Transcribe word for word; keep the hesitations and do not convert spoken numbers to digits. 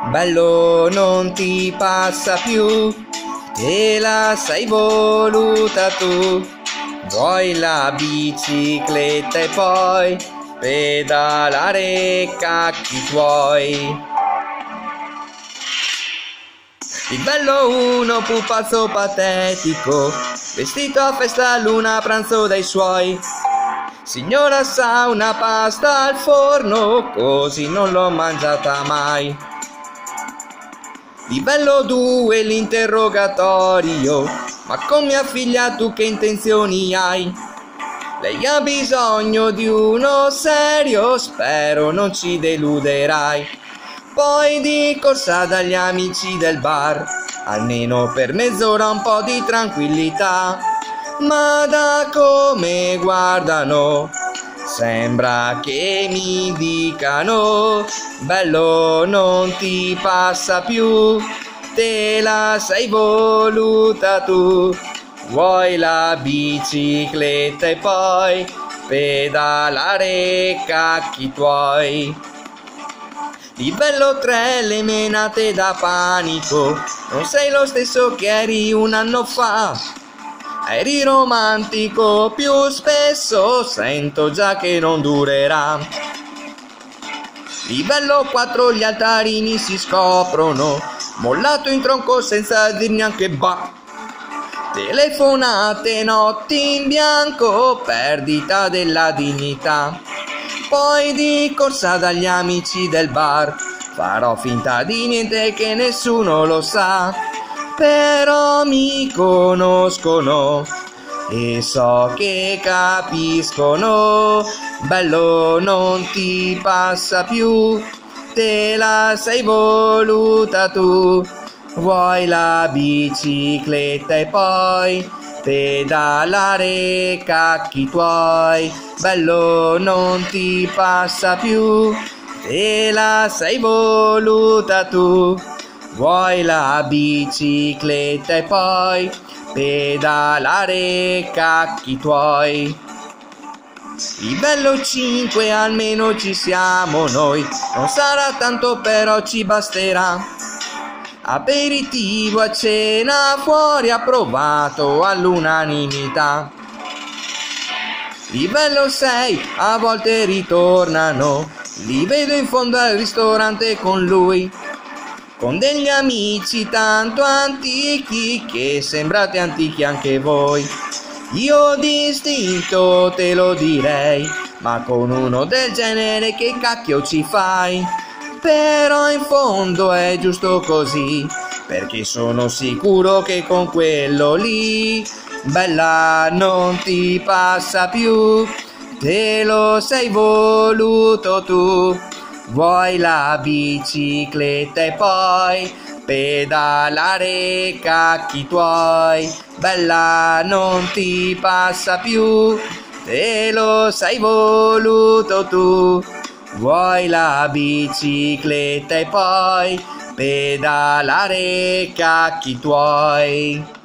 bello non ti passa più, te la sei voluta tu. Vuoi la bicicletta e poi pedalare cacchi tuoi. Il bello uno pupazzo patetico, vestito a festa a luna a pranzo dai suoi. Signora sa una pasta al forno, così non l'ho mangiata mai. Livello due l'interrogatorio, ma con mia figlia tu che intenzioni hai? Lei ha bisogno di uno serio, spero non ci deluderai. Poi di corsa dagli amici del bar, almeno per mezz'ora un po' di tranquillità. Ma da come guardano, sembra che mi dicano, bello non ti passa più, te la sei voluta tu. Vuoi la bicicletta e poi pedalare cacchi tuoi. Livello tre le menate da panico, non sei lo stesso che eri un anno fa. Eri romantico più spesso, sento già che non durerà. Livello quattro gli altarini si scoprono, mollato in tronco senza dir neanche bah. Telefonate notti in bianco, perdita della dignità. Poi di corsa dagli amici del bar, farò finta di niente che nessuno lo sa. Però mi conoscono e so che capiscono, bello non ti passa più, te la sei voluta tu. Vuoi la bicicletta e poi pedalare cacchi tuoi, bello non ti passa più, te la sei voluta tu. Vuoi la bicicletta e poi pedalare cacchi tuoi. Livello cinque almeno ci siamo noi, non sarà tanto però ci basterà. Aperitivo a cena fuori approvato all'unanimità. Livello sei a volte ritornano, li vedo in fondo al ristorante con lui, con degli amici tanto antichi che sembrate antichi anche voi. Io d'istinto te lo direi, ma con uno del genere che cacchio ci fai? Però in fondo è giusto così, perché sono sicuro che con quello lì, bella non ti passa più, te lo sei voluto tu. Vuoi la bicicletta e poi pedalare cacchi tuoi, bella non ti passa più, te lo sei voluto tu. Vuoi la bicicletta e poi pedalare cacchi tuoi.